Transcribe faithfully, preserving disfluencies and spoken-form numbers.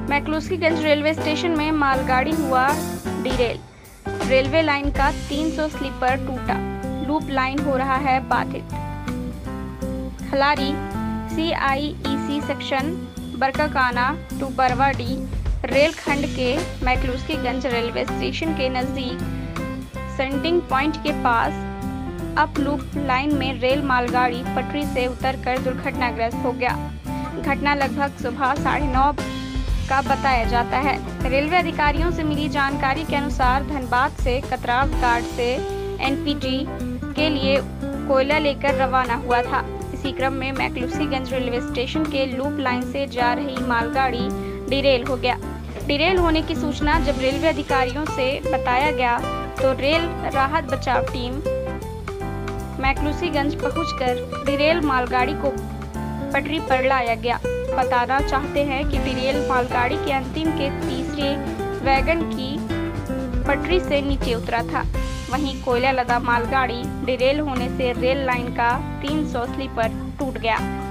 McCluskieganj railway station में मालगाड़ी हुआ डिरेल। रेलवे लाइन का तीन सौ स्लीपर टूटा, लूप लाइन हो रहा है बाधित। Khalari C I E C section Barkakana to Barwadih rail खंड के मैक्लुस्कीगंज रेलवे स्टेशन के नज़दीक सेंटिंग पॉइंट के पास अप लूप लाइन में रेल मालगाड़ी पटरी से उतरकर दुर्घटनाग्रस्त हो गया। घटना लगभग सुबह साढ़े नौ का बताया जाता है। रेलवे अधिकारियों से मिली जानकारी के अनुसार धनबाद से कतराव घाट से एन पी जी के लिए कोयला लेकर रवाना हुआ था। इसी क्रम में मैक्लुस्कीगंज रेलवे स्टेशन के लूप लाइन से जा रही मालगाड़ी डिरेल हो गया। डिरेल होने की सूचना जब रेलवे अधिकारियों से बताया गया तो रेल राहत बचाव टीम मैक्लुस्कीगंज पहुंचकर डिरेल मालगाड़ी को पटरी पर लाया गया। बताना चाहते हैं कि डिरेल मालगाड़ी के अंतिम के तीसरे वैगन की पटरी से नीचे उतरा था। वहीं कोयला लदा मालगाड़ी डिरेल होने से रेल लाइन का तीन सौ स्लीपर टूट गया।